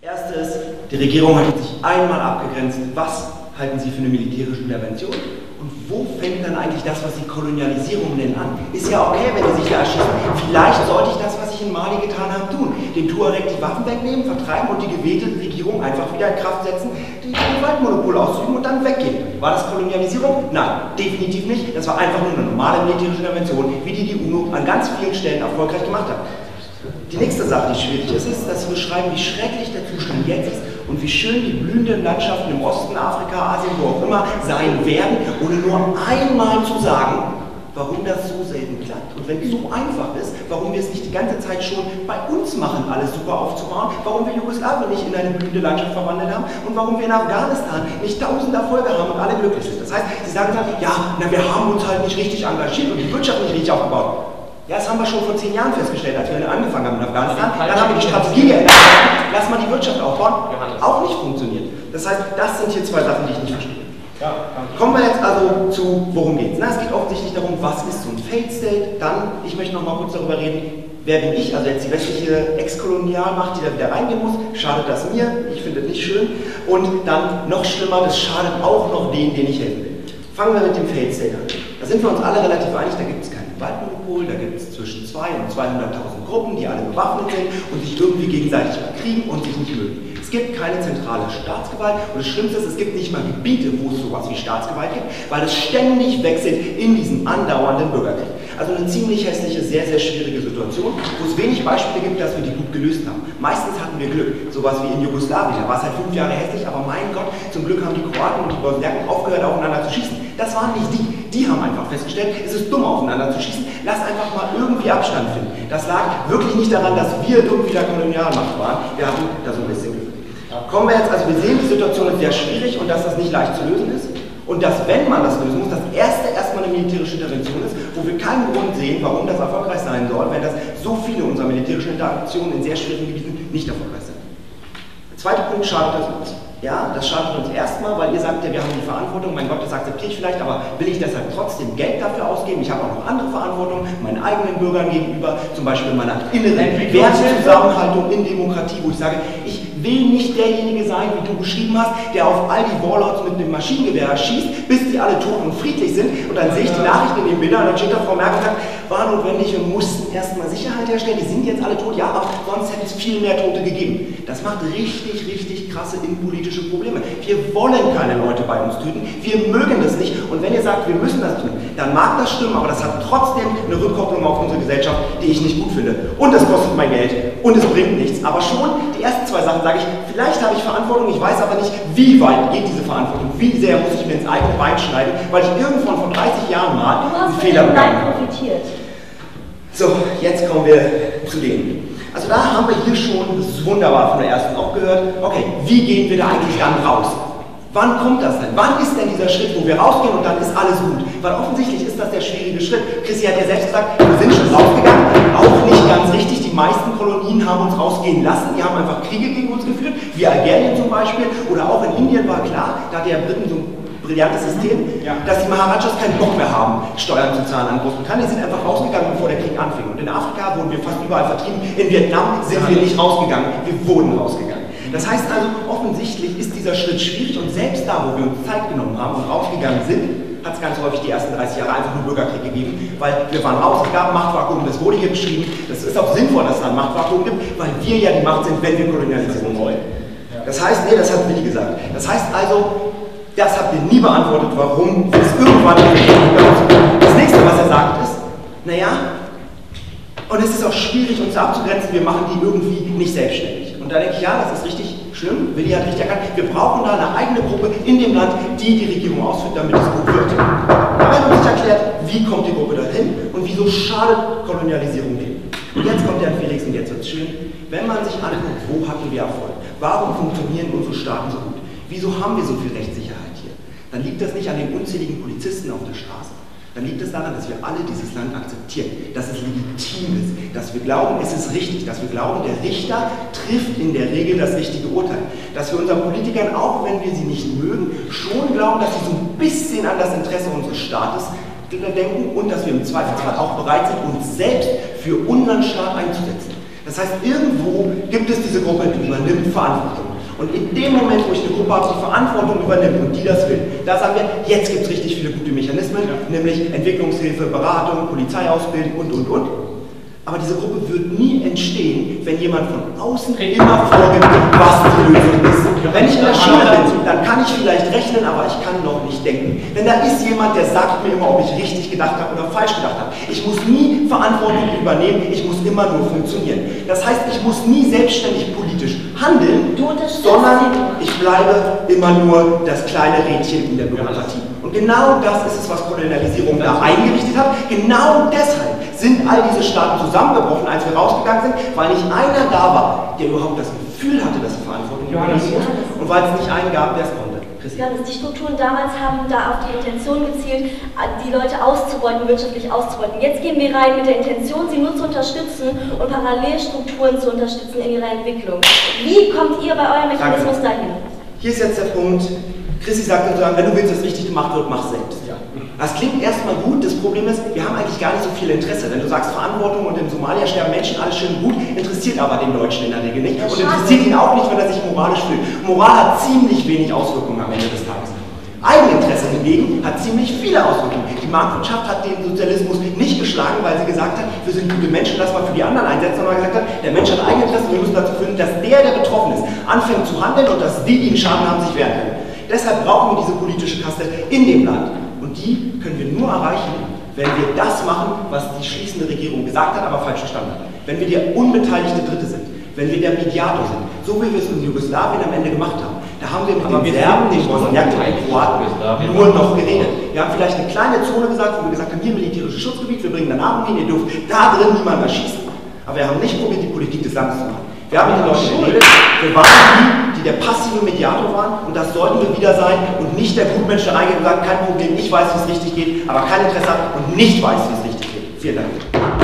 Erste ist, die Regierung hat sich einmal abgegrenzt, was halten Sie für eine militärische Intervention und wo fängt dann eigentlich das, was Sie Kolonialisierung nennen, an? Ist ja okay, wenn die sich da erschießen. Vielleicht sollte ich das, was ich in Mali getan habe, tun. Den Tuareg die Waffen wegnehmen, vertreiben und die gewählte Regierung einfach wieder in Kraft setzen, die Gewaltmonopol ausüben und dann weggehen. War das Kolonialisierung? Nein, definitiv nicht. Das war einfach nur eine normale militärische Intervention, wie die UNO an ganz vielen Stellen erfolgreich gemacht hat. Die nächste Sache, die schwierig ist, dass wir beschreiben, wie schrecklich der Zustand jetzt ist und wie schön die blühenden Landschaften im Osten, Afrika, Asien, wo auch immer sein werden, ohne nur einmal zu sagen, warum das so selten klappt. Und wenn es so einfach ist, warum wir es nicht die ganze Zeit schon bei uns machen, alles super aufzubauen, warum wir Jugoslawien nicht in eine blühende Landschaft verwandelt haben und warum wir in Afghanistan nicht 1000 Erfolge haben und alle glücklich sind. Das heißt, sie sagen dann, ja, na, wir haben uns halt nicht richtig engagiert und die Wirtschaft nicht richtig aufgebaut. Ja, das haben wir schon vor 10 Jahren festgestellt, als wir angefangen haben in Afghanistan. Dann haben wir die Strategie geändert. Lass mal die Wirtschaft aufbauen. Auch nicht funktioniert. Das heißt, das sind hier zwei Sachen, die ich nicht verstehe. Kommen wir jetzt also zu, worum geht's? Es geht offensichtlich darum, was ist so ein Failed State. Dann, ich möchte noch mal kurz darüber reden, wer bin ich, also jetzt die westliche Ex-Kolonialmacht, die da wieder reingehen muss. Schadet das mir? Ich finde das nicht schön. Und dann, noch schlimmer, das schadet auch noch denen, denen ich helfen will. Fangen wir mit dem Failed State an. Da sind wir uns alle relativ einig, da gibt es kein Gewaltmonopol, da gibt es zwischen 200.000 und 200.000 Gruppen, die alle bewaffnet sind und sich irgendwie gegenseitig bekriegen und sich nicht mögen. Es gibt keine zentrale Staatsgewalt und das Schlimmste ist, es gibt nicht mal Gebiete, wo es sowas wie Staatsgewalt gibt, weil es ständig wechselt in diesem andauernden Bürgerkrieg. Also eine ziemlich hässliche, sehr, sehr schwierige Situation, wo es wenig Beispiele gibt, dass wir die gut gelöst haben. Meistens hatten wir Glück, sowas wie in Jugoslawien, da war es halt 5 Jahre hässlich, aber mein Gott, zum Glück haben die Kroaten und die Bosniaken aufgehört, aufeinander zu schießen. Das waren nicht die haben einfach festgestellt, es ist dumm, aufeinander zu schießen, lass einfach mal irgendwie Abstand finden. Das lag wirklich nicht daran, dass wir dumm wieder Kolonialmacht waren, wir hatten da so ein bisschen Glück. Kommen wir jetzt, also wir sehen, die Situation ist sehr schwierig und dass das nicht leicht zu lösen ist. Und dass, wenn man das lösen muss, das erste erstmal eine militärische Intervention ist, wo wir keinen Grund sehen, warum das erfolgreich sein soll, wenn das so viele unserer militärischen Interaktionen in sehr schwierigen Gebieten nicht erfolgreich sind. Der zweite Punkt, schadet das uns. Ja, das schadet uns erstmal, weil ihr sagt ja, wir haben die Verantwortung, mein Gott, das akzeptiere ich vielleicht, aber will ich deshalb trotzdem Geld dafür ausgeben? Ich habe auch noch andere Verantwortung, meinen eigenen Bürgern gegenüber, zum Beispiel meiner inneren Wertezusammenhaltung in Demokratie, wo ich sage, ich will nicht derjenige sein, wie du beschrieben hast, der auf all die Warlords mit einem Maschinengewehr schießt, bis die alle tot und friedlich sind und dann sehe ich die Nachrichten in den Bildern und dann steht da, Frau Merkel sagt, war notwendig, wir mussten erstmal Sicherheit herstellen, die sind jetzt alle tot, ja, aber sonst hätte es viel mehr Tote gegeben. Das macht richtig, richtig krasse innenpolitische Probleme. Wir wollen keine Leute bei uns töten, wir mögen das nicht und wenn ihr sagt, wir müssen das tun, dann mag das stimmen, aber das hat trotzdem eine Rückkopplung auf unsere Gesellschaft, die ich nicht gut finde. Und es kostet mein Geld und es bringt nichts, aber schon die ersten zwei Sachen sage ich, vielleicht habe ich Verantwortung, ich weiß aber nicht, wie weit geht diese Verantwortung, wie sehr muss ich mir ins eigene Bein schneiden, weil ich irgendwann vor 30 Jahren mal einen Fehler begangen habe. So, jetzt kommen wir zu denen. Also da haben wir hier schon, das ist wunderbar von der ersten auch gehört, okay, wie gehen wir da eigentlich dann raus? Wann kommt das denn? Wann ist denn dieser Schritt, wo wir rausgehen und dann ist alles gut? Weil offensichtlich ist das der schwierige Schritt. Chrissy hat ja selbst gesagt, wir sind schon rausgegangen, auch nicht ganz richtig. Die meisten Kolonien haben uns rausgehen lassen, die haben einfach Kriege gegen uns geführt, wie Algerien zum Beispiel, oder auch in Indien war klar, da hat der Briten so ein brillantes System, dass die Maharajas keinen Bock mehr haben, Steuern zu zahlen an Großbritannien. Die sind einfach rausgegangen, bevor der Krieg anfing. Und in Afrika wurden wir fast überall vertrieben. In Vietnam sind wir nicht rausgegangen, wir wurden rausgegangen. Das heißt also, offensichtlich ist dieser Schritt schwierig und selbst da, wo wir uns Zeit genommen haben und rausgegangen sind, hat es ganz häufig die ersten 30 Jahre einfach nur Bürgerkrieg gegeben, weil wir waren raus, es gab ein Machtvakuum, das wurde hier beschrieben. Das ist auch sinnvoll, dass es ein Machtvakuum gibt, weil wir ja die Macht sind, wenn wir kolonialisieren wollen. Das heißt, nee, das hat Willi gesagt. Das heißt also, das habt ihr nie beantwortet, warum es irgendwann das nächste, was er sagt, ist, naja, und es ist auch schwierig, uns abzugrenzen, wir machen die irgendwie nicht selbstständig. Und da denke ich, ja, das ist richtig schlimm, Willi hat richtig erkannt, wir brauchen da eine eigene Gruppe in dem Land, die die Regierung ausführt, damit es gut wird. Da wird uns nicht erklärt, wie kommt die Gruppe dahin und wieso schadet Kolonialisierung dem. Und jetzt kommt der Felix und jetzt wird es schön, wenn man sich anguckt, wo hatten wir Erfolg, warum funktionieren unsere Staaten so gut, wieso haben wir so viel Rechtssicherheit hier, dann liegt das nicht an den unzähligen Polizisten auf der Straße. Dann liegt es daran, dass wir alle dieses Land akzeptieren, dass es legitim ist, dass wir glauben, es ist richtig, dass wir glauben, der Richter trifft in der Regel das richtige Urteil, dass wir unseren Politikern, auch wenn wir sie nicht mögen, schon glauben, dass sie so ein bisschen an das Interesse unseres Staates denken und dass wir im Zweifelsfall auch bereit sind, uns selbst für unseren Staat einzusetzen. Das heißt, irgendwo gibt es diese Gruppe, die übernimmt Verantwortung. Und in dem Moment, wo ich eine Gruppe habe, die Verantwortung übernimmt und die das will, da sagen wir, jetzt gibt es richtig viele gute Mechanismen, nämlich Entwicklungshilfe, Beratung, Polizeiausbildung und. Aber diese Gruppe wird nie entstehen, wenn jemand von außen immer vorgibt, was die Lösung ist. Wenn ich in der Schule bin, dann kann ich vielleicht rechnen, aber ich kann noch nicht denken. Denn da ist jemand, der sagt mir immer, ob ich richtig gedacht habe oder falsch gedacht habe. Ich muss nie Verantwortung übernehmen, ich muss immer nur funktionieren. Das heißt, ich muss nie selbstständig politisch handeln, sondern ich bleibe immer nur das kleine Rädchen in der Bürokratie. Und genau das ist es, was Kolonialisierung da eingerichtet hat. Genau deshalb sind all diese Staaten zusammengebrochen, als wir rausgegangen sind, weil nicht einer da war, der überhaupt das Gefühl hatte, dass er Verantwortung übernehmen muss, und weil es nicht einen gab, der es konnte. Johannes, die Strukturen damals haben da auf die Intention gezielt, die Leute auszubeuten, wirtschaftlich auszubeuten. Jetzt gehen wir rein mit der Intention, sie nur zu unterstützen und Parallelstrukturen zu unterstützen in ihrer Entwicklung. Wie kommt ihr bei eurem Mechanismus dahin? Hier ist jetzt der Punkt, Chrissy sagt sozusagen, wenn du willst, dass richtig gemacht wird, mach selbst. Ja. Das klingt erstmal gut, das Problem ist, wir haben eigentlich gar nicht so viel Interesse. Wenn du sagst Verantwortung und in Somalia sterben Menschen, alles schön gut, interessiert aber den Deutschen in der Regel nicht. Und interessiert ihn auch nicht, wenn er sich moralisch fühlt. Moral hat ziemlich wenig Auswirkungen am Ende des Tages. Eigeninteresse hingegen hat ziemlich viele Auswirkungen. Die Marktwirtschaft hat den Sozialismus nicht geschlagen, weil sie gesagt hat, wir sind gute Menschen, lass mal für die anderen einsetzen, sondern gesagt hat, der Mensch hat Eigeninteresse, wir müssen dazu führen, dass der betroffen ist, anfängt zu handeln und dass die, die einen Schaden haben, sich wehren können. Deshalb brauchen wir diese politische Kaste in dem Land. Und die können wir nur erreichen, wenn wir das machen, was die schließende Regierung gesagt hat, aber falsch verstanden hat. Wenn wir der unbeteiligte Dritte sind, wenn wir der Mediator sind, so wie wir es in Jugoslawien am Ende gemacht haben. Da haben wir mit den Serben, den Bosniaken und den Kroaten nur noch geredet. Wir haben vielleicht eine kleine Zone gesagt, wo wir gesagt haben, hier militärisches Schutzgebiet, wir bringen dann Armen hin, ihr dürft da drin niemand erschießen. Aber wir haben nicht probiert, die Politik des Landes zu machen. Wir haben mit den Leuten geredet, wir waren die der passive Mediator waren, und das sollten wir wieder sein und nicht der Gutmensch, der reingeht und sagt, kein Problem, ich weiß, wie es richtig geht, aber kein Interesse hat und nicht weiß, wie es richtig geht. Vielen Dank.